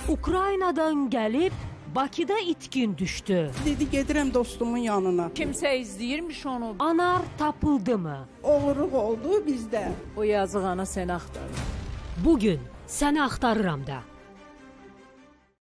Ukraynadan gəlib Bakıda itkin düşdü. Dedi gedirəm dostumun yanına. Kimsə izləyirmiş onu. Anar tapıldı mı? Oğurluq oldu bizdə. O yazıq ana səni axtarır. Bugün səni axtarıram da.